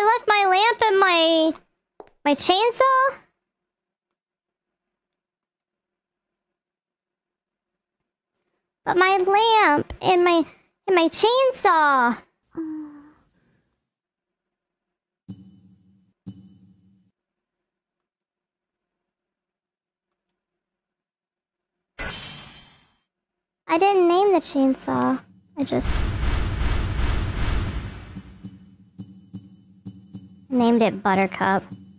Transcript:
left my lamp and my chainsaw? But my lamp and my chainsaw. I didn't name the chainsaw. I just named it Buttercup.